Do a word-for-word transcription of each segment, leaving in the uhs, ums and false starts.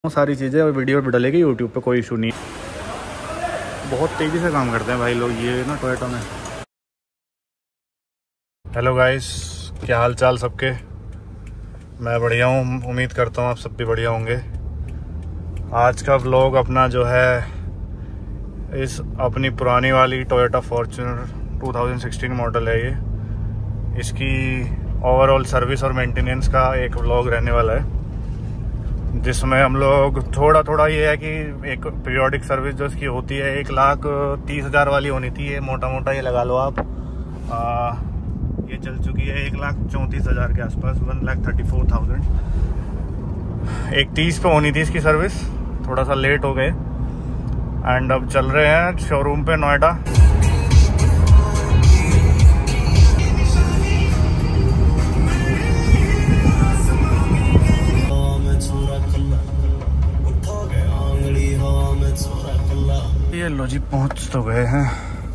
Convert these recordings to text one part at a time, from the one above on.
सारी चीज़ें और वीडियो भी डलेगी यूट्यूब पे, कोई इशू नहीं। बहुत तेज़ी से काम करते हैं भाई लोग ये ना टोयोटा में। हेलो गाइस, क्या हाल चाल सबके। मैं बढ़िया हूँ, उम्मीद करता हूँ आप सब भी बढ़िया होंगे। आज का व्लॉग अपना जो है इस अपनी पुरानी वाली Toyota Fortuner two thousand sixteen model है ये, इसकी ओवरऑल सर्विस और मेंटेनेंस का एक व्लॉग रहने वाला है, जिसमें हम लोग थोड़ा थोड़ा ये है कि एक पीरियोडिक सर्विस जो इसकी होती है एक लाख तीस हज़ार वाली होनी थी, ये मोटा मोटा ये लगा लो आप। आ, ये चल चुकी है एक लाख चौंतीस हज़ार के आसपास, one lakh thirty four thousand. एक तीस पे होनी थी इसकी सर्विस, थोड़ा सा लेट हो गए एंड अब चल रहे हैं शोरूम पे नोएडा। ये लो जी, पहुंच तो गए हैं,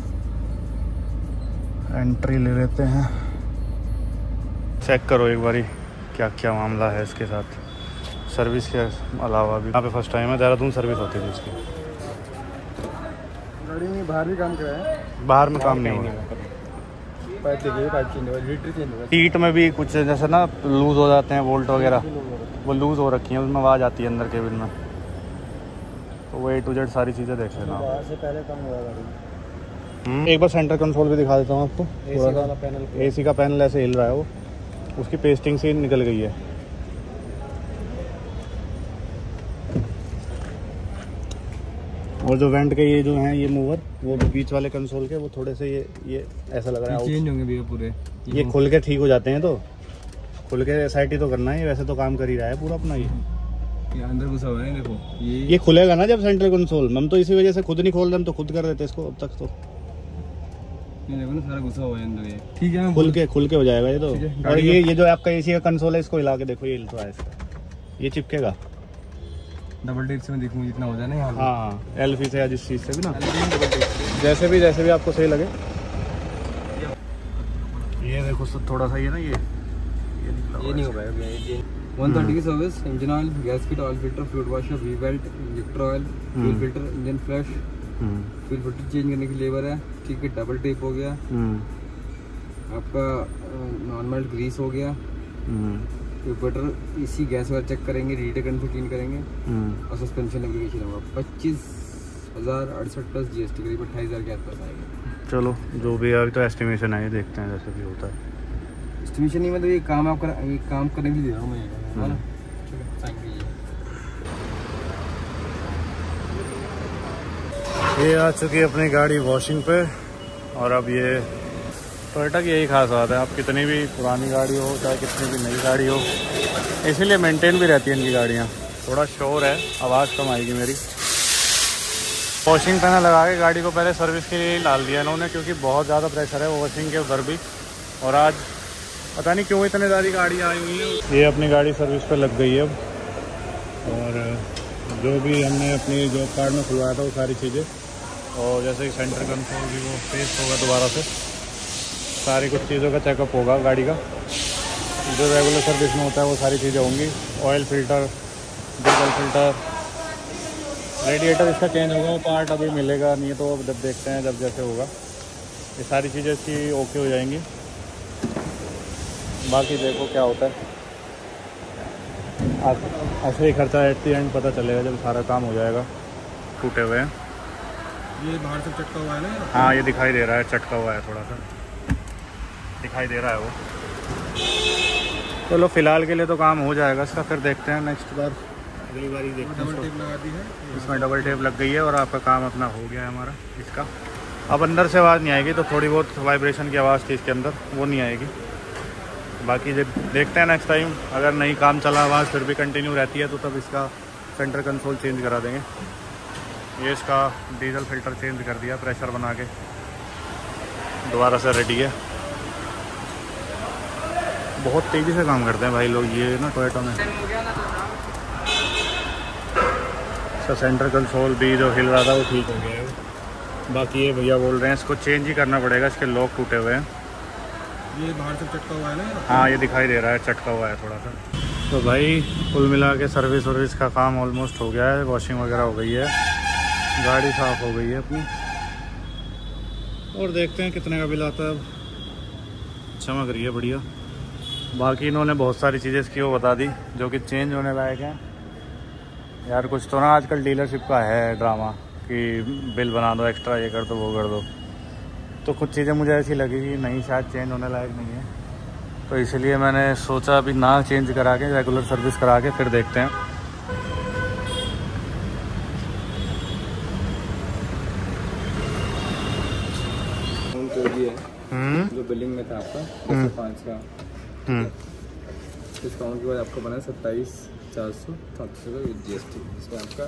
एंट्री ले लेते हैं। चेक करो एक बारी क्या क्या मामला है इसके साथ। सर्विस के अलावा भी यहाँ पे फर्स्ट टाइम है, देहरादून सर्विस होती थी इसकी। गाड़ी में बाहर भी काम कराया है, बाहर में काम नहीं हुआ। पाइप देखिए, पाइप चेंज हुआ, लीटर चेंज हुआ। सीट में भी कुछ जैसे ना लूज हो जाते हैं बोल्ट वगैरह, वो लूज हो रखी हैं, उसमें आवाज़ आती है अंदर केबिन में। तो वो ए टू जेड सारी चीज़ें देख लेना। बाहर से पहले काम हुआ गाड़ी। एक बार सेंटर कंसोल भी दिखा देता हूँ आपको। एसी वाला पैनल, एसी का पैनल ऐसे हिल रहा है, वो उसकी पेस्टिंग से निकल गई है। और जो वेंट के ये जो हैं ये मूवर, वो बीच वाले कंसोल के वो थोड़े से ये ये ऐसा लग रहा है चेंज होंगे भी पूरे। ये खुल के ठीक हो जाते हैं, तो खुल के एस आई टी तो करना है, वैसे तो काम कर ही रहा है पूरा अपना। ये ये अंदर घुसा हुआ है, देखो ये ये खुलेगा ना जब सेंट्रल कंसोल। हम तो इसी वजह से खुद नहीं खोल रहे, हम तो खुद कर देते इसको अब तक। तो ये देखो ना, सारा घुसा हुआ है अंदर ये। ठीक है, खुल के खुल के हो जाएगा ये तो। और ये ये जो आपका एसी का कंसोल है, इसको हिला के देखो, ये हिल रहा है इसका, ये चिपकेगा। डबल टेप से मैं देखूंगा जितना हो जाए ना यहाँ। हाँ, एलफी से या जिस चीज़ से भी ना, जैसे भी जैसे भी आपको सही लगे। ये देखो सब थोड़ा सा ये ना ये ये नहीं हो पाएगा। ये वन थर्टी की service, engine oil, gas kit, oil filter, fluid washer, V belt, injector oil, fuel filter, engine flash, fuel filter change करने की लेबर है। ठीक है, डबल टेप हो गया आपका, नॉर्मल ग्रीस हो गया, ट्यूबटर, इसी गैस वगैरह चेक करेंगे, रीटेकन से क्लीन करेंगे, और सस्पेंशन एप्लीकेशन होगा। पच्चीस हज़ार अड़सठ प्लस जी एस टी, करीब अट्ठाईस हज़ार के आसपास आएगा। चलो जो भी अभी तो एस्टिमेशन है, ये देखते हैं जैसे भी होता है। एस्टिमेशन नहीं, मतलब ये काम आप कर, ये काम करने के लिए दे रहा हूँ मैं, है ना। ये आ चुकी है अपनी गाड़ी वॉशिंग पे। और अब ये टोयोटा की यही खास बात है, आप कितनी भी पुरानी गाड़ी हो चाहे कितनी भी नई गाड़ी हो, इसीलिए मेंटेन भी रहती है इनकी गाड़ियाँ। थोड़ा शोर है, आवाज़ कम आएगी मेरी। वॉशिंग पैनल लगा के गाड़ी को पहले सर्विस के लिए डाल दिया इन्होंने, क्योंकि बहुत ज़्यादा प्रेशर है वॉशिंग के उधर भी। और आज पता नहीं क्यों इतने सारी गाड़ी आई हुई हैं। ये अपनी गाड़ी सर्विस पे लग गई है अब, और जो भी हमने अपनी जॉब कार्ड में खुलवाया था वो सारी चीज़ें, और जैसे कि सेंटर कंसोल भी वो पेस्ट होगा दोबारा से, सारी कुछ चीज़ों का चेकअप होगा गाड़ी का, जो रेगुलर सर्विस में होता है वो सारी चीज़ें होंगी। Oil filter, diesel filter, radiator इसका चेंज होगा, वो पार्ट अभी मिलेगा नहीं, तो अब जब देखते हैं जब जैसे होगा ये सारी चीज़ें इसकी ओके हो जाएंगी। बाकी देखो क्या होता है, असली खर्चा एट द एंड पता चलेगा जब सारा काम हो जाएगा। टूटे हुए हैं, ये बाहर से चटका हुआ है ना। हाँ ये दिखाई दे रहा है, चटका हुआ है, थोड़ा सा दिखाई दे रहा है वो। चलो फिलहाल के लिए तो काम हो जाएगा इसका, फिर देखते हैं नेक्स्ट बार, अगली बार ही देखते हैं। डबल टेप लगा दी है इसमें, डबल टेप लग गई है और आपका काम अपना हो गया है हमारा इसका। अब अंदर से आवाज़ नहीं आएगी, तो थोड़ी बहुत वाइब्रेशन की आवाज़ थी इसके अंदर, वो नहीं आएगी। बाकी जब देखते हैं नेक्स्ट टाइम, अगर नहीं काम चला आवाज़ फिर भी कंटिन्यू रहती है, तो तब इसका सेंटर कंसोल चेंज करा देंगे। ये इसका डीजल फिल्टर चेंज कर दिया, प्रेशर बना के दोबारा से रेडी है। बहुत तेज़ी से काम करते हैं भाई लोग ये ना टोयोटा में। इसका सेंटर कंसोल भी जो हिल रहा था वो ठीक हो गया है। बाकी ये भैया बोल रहे हैं इसको चेंज ही करना पड़ेगा, इसके लॉक टूटे हुए हैं। ये बाहर से चटका हुआ है ना। हाँ ये दिखाई दे रहा है, चटका हुआ है थोड़ा सा। तो भाई कुल मिला के सर्विस वर्विस का काम ऑलमोस्ट हो गया है, वॉशिंग वगैरह हो गई है, गाड़ी साफ़ हो गई है अपनी, और देखते हैं कितने का बिल आता है। अब चमक रही है बढ़िया। बाकी इन्होंने बहुत सारी चीज़ें इसकी वो बता दी जो कि चेंज होने लायक हैं। यार कुछ तो ना आजकल डीलरशिप का है ड्रामा कि बिल बना दो एक्स्ट्रा, ये कर दो वो कर दो, तो कुछ चीज़ें मुझे ऐसी लगी कि नहीं शायद चेंज होने लायक नहीं है, तो इसलिए मैंने सोचा अभी ना चेंज करा के रेगुलर सर्विस करा के फिर देखते हैं। है जो बिलिंग में था आपका पाँच का डिस्काउंट के बाद आपको बना सत्ताईस चार सौ सात सौ का जी एस टी। इसमें आपका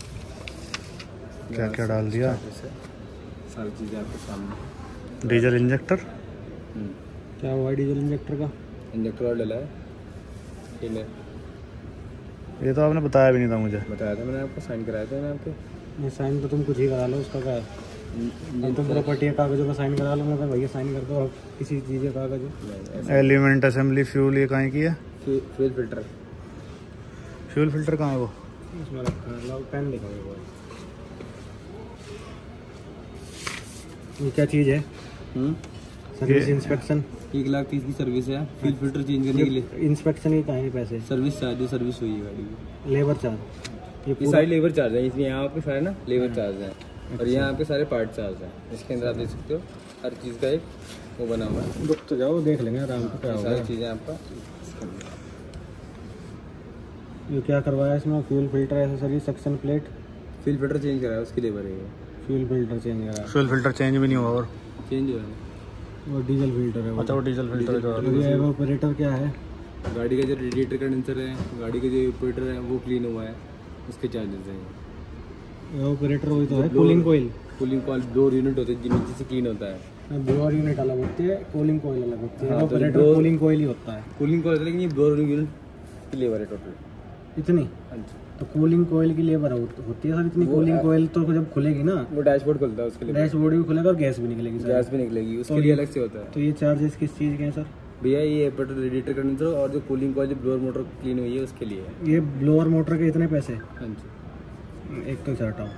क्या क्या डाल दिया, सारी चीज़ें आपके सामने। डीजल इंजेक्टर क्या हुआ डीजल इंजेक्टर का? इंजेक्टर और डला है, ठीक है। ये तो आपने बताया भी नहीं था मुझे। बताया था मैंने आपको, साइन कराया था मैंने आपके। ये साइन तो तुम कुछ ही करा लो, उसका क्या है, तुम प्रॉपर्टी के कागजों का साइन करा लो। मैं भैया साइन कर दो किसी चीज़ के कागज। एलिमेंट असेंबली फ्यूल, ये कहाँ की है? Fuel filter. फ्यूल फिल्टर कहाँ है वो? इसमें रखा है, लो पेन दिखाओ। ये क्या चीज़ है? सर्विस इंस्पेक्शन एक लाख तीस की सर्विस है, फ्यूल फिल्टर चेंज करने के लिए। इंस्पेक्शन ही कहाँ है पैसे? सर्विस चार्ज, जो सर्विस हुई है गाड़ी की, लेबर चार्ज। ये सारे लेबर चार्ज है इसमें, यहाँ आपके सारे ना लेबर चार्ज है, और यहाँ आपके सारे पार्ट चार्ज है। इसके अंदर आप देख सकते हो हर चीज़ का एक वो बना हुआ है। रुक तो जाओ, देख लेंगे आराम से क्या होगा। सारी चीज़ें आपका। ये क्या करवाया इसमें? Fuel filter accessory, suction plate. Fuel filter change कराया, उसकी लेबर है। फ्यूल फिल्टर चेंज कराया। फ्यूल फिल्टर चेंज भी नहीं हुआ और चेंज हुआ है वो डीजल फिल्टर है। अच्छा वो डीजल फिल्टर जो ऑपरेटर क्या है? गाड़ी का जो रेडिएटर कंडेंसर है, गाड़ी का जो ऑपरेटर है वो क्लीन हुआ है, उसके चार्जेस हैं। ऑपरेटर वही तो है, कूलिंग कोयल। कूलिंग कॉइल दो यूनिट होते हैं जिनमें से क्लीन होता है। ब्लोअर यूनिट अलग होती है, कूलिंग कोयल अलग होती है। ऑपरेटर कूलिंग कोयल ही होता है। कूलिंग कॉइल, लेकिन ये ब्लोअर यूनिट की लेबर है टोटल इतनी। तो कूलिंग कोयल की लेबर होती है सर इतनी। कूलिंग कोयल तो जब खुलेगी ना, वो डैशबोर्ड खुलता है, उसके लिए डैशबोर्ड भी खुलेगा और गैस भी निकलेगी। गैस भी निकलेगी, उसके लिए अलग से होता है। तो ये चार्जेस किस चीज़ के हैं सर? भैया ये पेट्रोल रेडिएटर कंडेंसर और जो कूलिंग कॉइल, जो ब्लोअर मोटर क्लीन हुई है उसके लिए है। ये ब्लोअर मोटर के इतने पैसे? हाँ जी। एक तो हटाओ।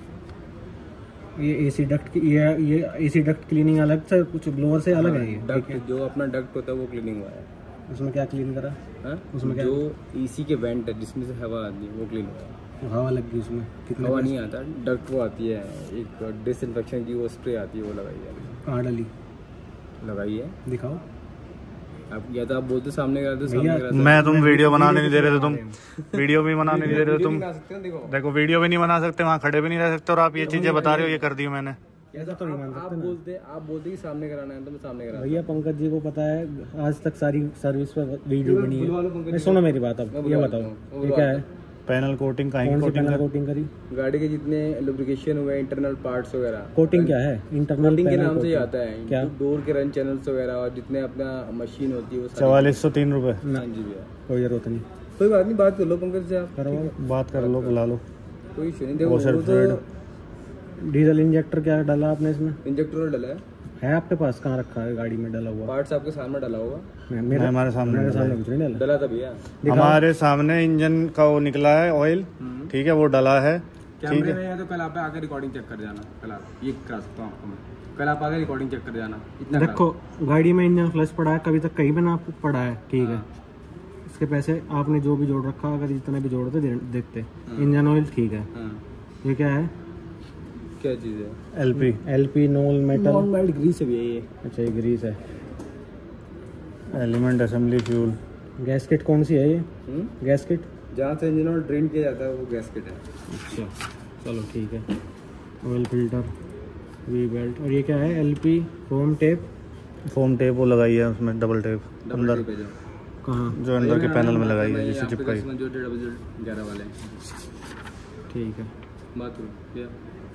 ये एसी डक्ट की, ये ये एसी डक्ट क्लीनिंग अलग से, कुछ ब्लोअर से अलग है। ये डक्ट जो अपना डक्ट होता है वो क्लीनिंग हुआ है। उसमें क्या क्लीन करा? हाँ? उसमें क्या? जो एसी के वेंट है जिसमें से हवा आती है वो क्लीन होता है। हवा लग गई उसमें? कितना? हवा नहीं आता, डक्ट वो आती है, एक डिसइंफेक्शन की वो स्प्रे आती है, वो लगाई है। कहाँ डली? लगाई है, दिखाओ। आप या तो आप बोलते सामने करा दो, सामने करा दो। मैं तुम वीडियो बनाने नहीं दे रहे थे, तुम वीडियो भी बनाने नहीं दे रहे थे तुम। देखो देखो वीडियो भी नहीं बना सकते, वहाँ खड़े भी नहीं रह सकते, और आप ये चीजें बता रहे हो, ये कर दी मैंने। ऐसा तो नहीं मान आप सकते ना। बोलते आप बोलते कि सामने कराना है तो मैं सामने करा। भैया पंकज जी को पता है आज तक सारी सर्विस पे वीडियो बनी है। सुनो मेरी बात, अब ये बताओ ये क्या है? पैनल कोटिंग कहीं कौन सी कोटिंग पैनल कोटिंग करी? गाड़ी के जितने लुब्रिकेशन हुए, इंटरनल पार्ट्स वगैरह। कोटिंग क्या है? इंटरनल कोटिंग के पैनल नाम से ही कोटिंग। आता है। क्या? डोर के रन चैनल्स वगैरह और जितने अपना मशीन होती है वो सारी। चवालीस सौ तीन रुपए। हाँ जी भैया, कोई जरूरत नहीं। कोई बात नहीं, बात कर लो पंकज से, आप करो बात कर लो, बुला लो। कोई इशू नहीं। देखो वो वो तो डीजल इंजेक्टर क्या डाला आपने इसमें? इंजेक्टर डला है। है आपके पास? कहाँ रखा है गाड़ी में डला हुआ? पार्ट्स आपके सामने डाला होगा। मैं- मेरे हमारे सामने मेरे सामने कुछ नहीं डाला। डला था भैया, हमारे सामने इंजन का वो निकला है ऑयल, ठीक है, वो डला है। कैमरे में है तो कल आप आकर रिकॉर्डिंग चेक कर जाना। कल आप ये करा सकता हूँ आपको मैं, कल आप आकर रिकॉर्डिंग चेक कर जाना। इतना देखो गाड़ी में इंजन फ्लश पड़ा है, कभी तक कहीं पे ना पड़ा है, ठीक है। इसके पैसे आपने जो भी जोड़ रखा, अगर जितने भी जोड़ते दे, देखते। इंजन ऑयल ठीक है। हाँ। ये क्या है? क्या चीज़ है? LP LP non metal. Non melt grease है भैया ये। अच्छा ये ग्रीस है। Element assembly fuel. गैसकेट कौन सी है ये? हम्म? गैसकेट जहाँ से इंजन ऑयल ड्रेन किया जाता है वो गैसकेट है। अच्छा चलो ठीक है। ऑयल फिल्टर, वी बेल्ट, और ये क्या है? LP foam tape. Foam tape वो लगाई है उसमें, डबल टेप अंदर पे जाओ। कहाँ? जो अंदर के पैनल में लगाई है, ये जिससे आपके चिपकाई। कस्टमर जो डबल ग्यारह वाले हैं। ठीक है। बात करो भैया।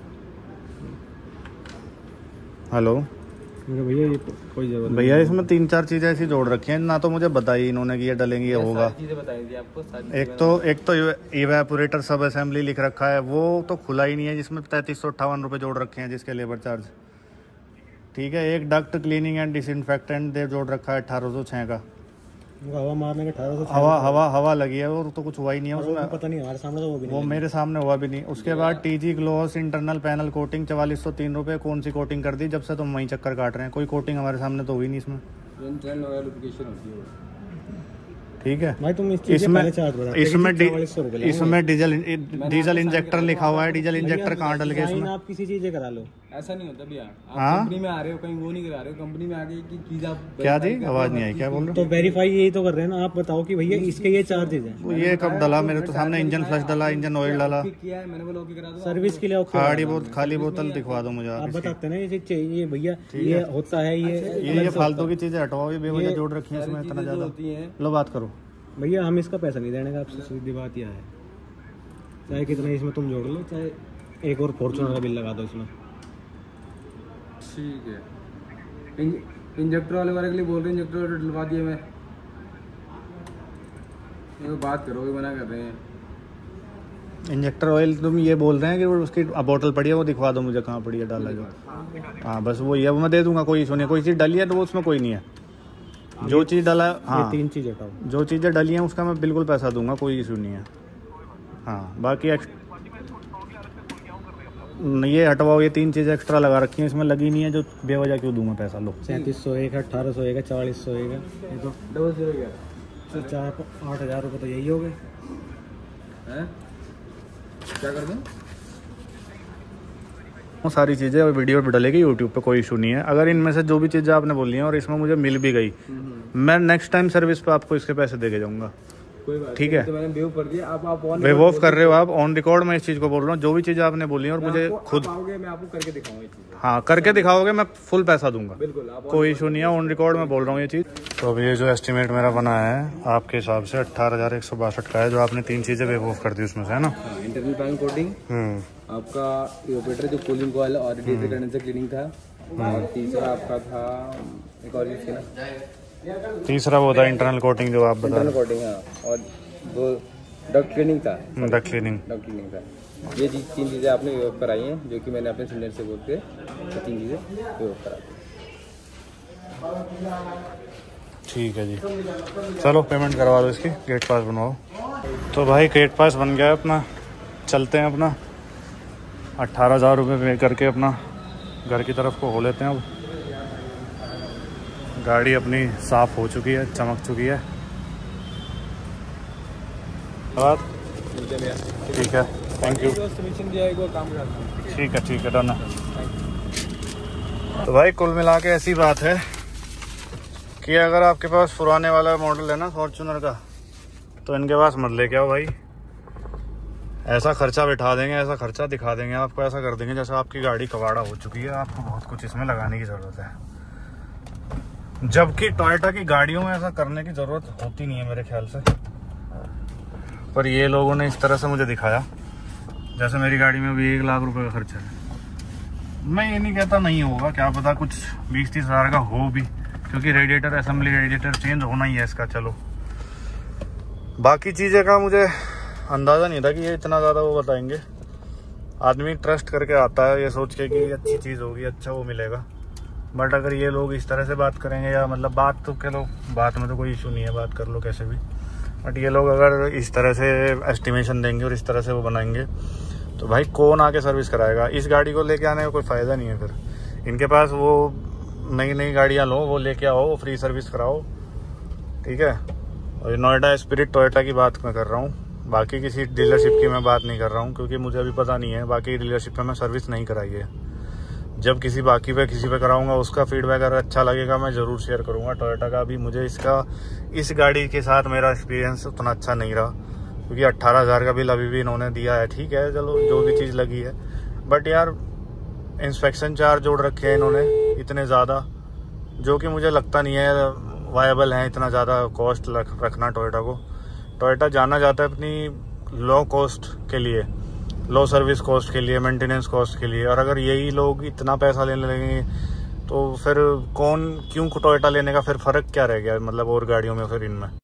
हेलो मेरे भैया ये कोई जरूरत नहीं। भैया, इसमें तीन चार चीजें ऐसी जोड़ रखी हैं, ना तो मुझे बताई इन्होंने कि ये डलेंगी, ये होगा। सारी चीजें बताई थी आपको, सारी एक तो एक तो इवेपोरेटर सब असेंबली लिख रखा है, वो तो खुला ही नहीं है, जिसमें तैंतीस सौ अट्ठावन रुपये जोड़ रखे हैं, जिसके लेबर चार्ज। ठीक है। एक डक्ट क्लीनिंग एंड डिसइंफेक्टेंट दे जोड़ रखा है अठारह सौ छः का। हवा मारने के अठारह सौ हवा हवा हवा लगी है और तो कुछ हुआ ही नहीं है उसमें, पता नहीं हमारे सामने तो वो भी नहीं, वो मेरे सामने हुआ भी नहीं। उसके बाद TG gloss internal panel coating चवालीस सौ तीन रुपये। कौन सी कोटिंग कर दी जब से तुम वहीं चक्कर काट रहे हैं? कोई कोटिंग हमारे सामने तो हुई नहीं इसमें। ठीक है भाई तुम इस इसमें इसमें इसमें डीजल डीजल इंजेक्टर लिखा हुआ है। डीजल इंजेक्टर कहाँ डल गया इसमें? आप किसी चीज करा लो, ऐसा नहीं होता भैया। आप हाँ? कंपनी में आ रहे हो, कहीं वो नहीं करा रहे हो, कंपनी में आगे की चीज आप क्या दी? आवाज नहीं आई, क्या बोल रहे तो वेरीफाई यही तो कर रहे हैं ना। आप बताओ कि भैया इसके ये चार्जेज हैं। हो? ये कब डला मेरे तो सामने? इंजन फ्लश डला, इंजन ऑयल डाला, किया है मैंने, बोला ओके करा दो। सर्विस के लिए खाली बोतल खाली बोतल दिखवा दो मुझे आप आप। बताते ना ये चाहिए भैया, ये होता है, ये ये ये फालतू की चीजें हटवाओ, ये बेवजह जोड़ रखी है इसमें इतना ज्यादा। होती है लो बात करो भैया, हम इसका पैसा नहीं देने का आपसे, सीधी बात यह है। चाहे कितना इसमें तुम जोड़ लो, चाहे एक और फॉर्चूनर का बिल लगा दो इसमें। ठीक है। इंजेक्टर वाले वाले के लिए बोल रहे हैं, इंजेक्टर वाले डलवा दिए मैं। ये बात करो, ये मना कर रहे हैं। इंजेक्टर ऑयल तुम ये बोल रहे हैं कि वो उसकी बोतल पड़ी है, वो दिखवा दो मुझे कहाँ पड़ी है डाला जो। हाँ बस वही है, वो मैं दे दूंगा, कोई इशू नहीं। कोई चीज़ डली है तो वो उसमें कोई नहीं है। जो चीज़ डला है, हाँ तीन चीज़ हटाओ, जो चीज़ें डली हैं उसका मैं बिल्कुल पैसा दूंगा, कोई इशू नहीं है। हाँ बाकी ये हटवाओ, ये तीन चीज़ें एक्स्ट्रा लगा रखी हैं इसमें, लगी नहीं है जो बेवजह क्यों दूंगा पैसा? लो सैंतीस सौ एक है, अठारह सौ एक है, चालीस सौ एक है, ये तो डबल जीरो क्या तो चार आठ हज़ार रुपये तो यही हो गए। है? क्या कर दूँ? वो सारी चीज़ें वीडियो पे डलेगी यूट्यूब पे, कोई इशू नहीं है। अगर इनमें से जो भी चीज़ें आपने बोली हैं और इसमें मुझे मिल भी गई, मैं नेक्स्ट टाइम सर्विस पे आपको इसके पैसे दे के जाऊँगा। कोई बात ठीक है, तो मैंने बेव कर दिया। आप आप ऑन बेवकूफ़ कर रहे हो आप, ऑन रिकॉर्ड मैं इस चीज़ को बोल रहा हूँ। जो भी चीज़ें आपने बोली हैं और मुझे खुद, आओगे मैं आपको करके दिखाऊंगा ये चीज़। हाँ करके दिखाओगे, मैं फुल पैसा दूंगा, बिल्कुल आप कोई इशू नहीं है। ऑन रिकॉर्ड मैं बोल रहा हूँ ये चीज़। तो अब ये जो एस्टिमेट मेरा बना है आपके हिसाब से अट्ठारह हज़ार एक सौ बासठ का है, जो आपने तीन चीज़ें बेवकूफ़ कर दी उसमें से, है ना? इंटरनल पैनल कोटिंग, आपका इवेपोरेटर जो कूलिंग कॉइल और रेडिएटर कंडेंसर क्लीनिंग था, और तीसरा आपका था एक और चीज़ थी ना, तीसरा वो था इंटरनल कोटिंग जो आप बता इंटरनल कोटिंग। हाँ, और दो डक्ट क्लीनिंग था, डक्ट क्लीनिंग डक्ट क्लीनिंग था। ये चीज तीन चीज़ें आपने योग कराई हैं, जो कि मैंने अपने सीनियर से बोल के ये तीन चीज़ें योग करा दी। ठीक है जी, चलो पेमेंट करवा दो इसकी, गेट पास बनवाओ। तो भाई गेट पास बन गया अपना, चलते हैं अपना अट्ठारह हज़ार रुपये पे करके अपना घर की तरफ को हो लेते हैं। अब गाड़ी अपनी साफ़ हो चुकी है, चमक चुकी है। बात ठीक है, थैंक यू। ठीक है ठीक है, डन है। तो भाई कुल मिला के ऐसी बात है कि अगर आपके पास पुराने वाला मॉडल है ना फॉर्च्यूनर का, तो इनके पास मत लेके आओ भाई। ऐसा खर्चा बिठा देंगे, ऐसा खर्चा दिखा देंगे आपको, ऐसा कर देंगे जैसे आपकी गाड़ी कबाड़ा हो चुकी है, आपको बहुत कुछ इसमें लगाने की ज़रूरत है। जबकि टोयोटा की गाड़ियों में ऐसा करने की ज़रूरत होती नहीं है मेरे ख्याल से, पर ये लोगों ने इस तरह से मुझे दिखाया जैसे मेरी गाड़ी में भी एक लाख रुपए का खर्चा है। मैं ये नहीं कहता नहीं होगा, क्या पता कुछ बीस तीस हज़ार का हो भी, क्योंकि रेडिएटर असेंबली रेडिएटर चेंज होना ही है इसका। चलो बाकी चीज़ें का मुझे अंदाज़ा नहीं था कि ये इतना ज़्यादा वो बताएंगे। आदमी ट्रस्ट करके आता है ये सोच के कि अच्छी चीज़ होगी, अच्छा वो मिलेगा, बट अगर ये लोग इस तरह से बात करेंगे, या मतलब बात तो कह लो, बात में तो कोई इशू नहीं है, बात कर लो कैसे भी, बट ये लोग अगर इस तरह से एस्टिमेशन देंगे और इस तरह से वो बनाएंगे, तो भाई कौन आके सर्विस कराएगा? इस गाड़ी को लेके आने का कोई फ़ायदा नहीं है। फिर इनके पास वो नई नई गाड़ियाँ लो, वो लेके आओ, फ्री सर्विस कराओ, ठीक है। और नोएडा स्पिरिट टोयोटा की बात मैं कर रहा हूँ, बाकी किसी डीलरशिप की मैं बात नहीं कर रहा हूँ, क्योंकि मुझे अभी पता नहीं है, बाकी डीलरशिप पे मैं सर्विस नहीं कराई है। जब किसी बाकी पे किसी पे कराऊंगा, उसका फीडबैक अगर अच्छा लगेगा मैं ज़रूर शेयर करूँगा। टोयोटा का अभी मुझे इसका इस गाड़ी के साथ मेरा एक्सपीरियंस उतना अच्छा नहीं रहा, क्योंकि अट्ठारह हज़ार का बिल अभी भी इन्होंने दिया है। ठीक है चलो, जो भी चीज़ लगी है, बट यार इंस्पेक्शन चार्ज जोड़ रखे हैं इन्होंने इतने ज़्यादा, जो कि मुझे लगता नहीं है वायबल है इतना ज़्यादा कॉस्ट रखना टोयोटा को। टोयोटा जाना जाता है अपनी लो कॉस्ट के लिए, लो सर्विस कॉस्ट के लिए, मेंटेनेंस कॉस्ट के लिए, और अगर यही लोग इतना पैसा लेने लगेंगे तो फिर कौन क्यों टोयोटा लेने का फिर फ़र्क क्या रह गया, मतलब और गाड़ियों में फिर इनमें।